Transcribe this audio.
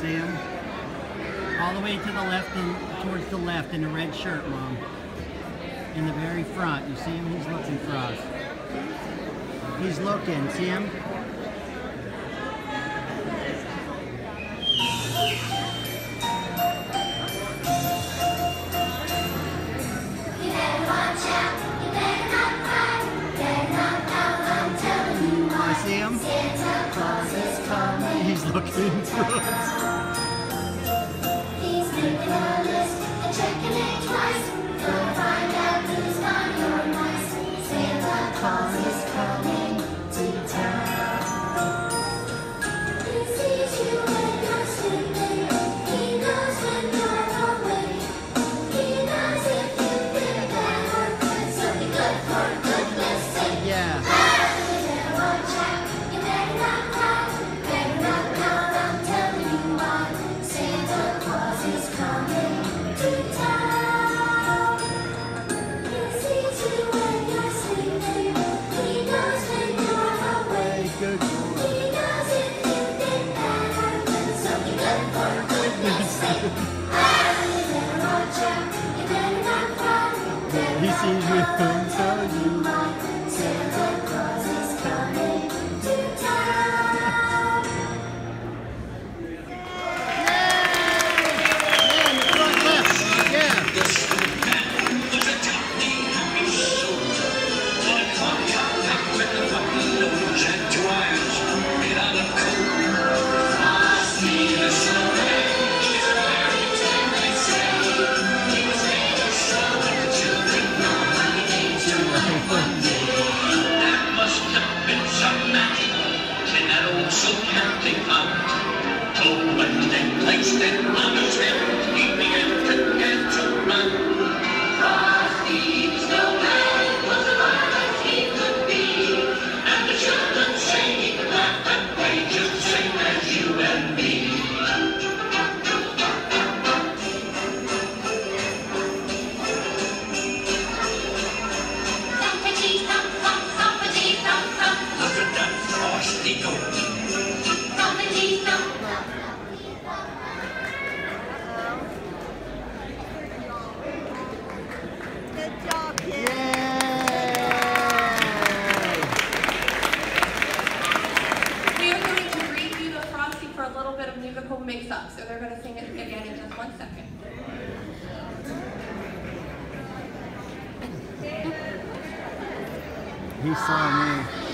see him? All the way to the left and towards the left in the red shirt, Mom. In the very front. You see him? He's looking for us. He's looking. See him? See him? Santa Claus is coming. He's looking for us. He's making a list and checking it twice. Gonna find out who's got your mice. Santa Claus is coming to town. He sees you when you're sleeping. He knows when you're awake. He knows if you've been bad or good. So be good for goodness sake. Yeah. He sees me and tell you Santa Claus is coming to town. Mix-up, so they're going to sing it again in just 1 second. He saw me.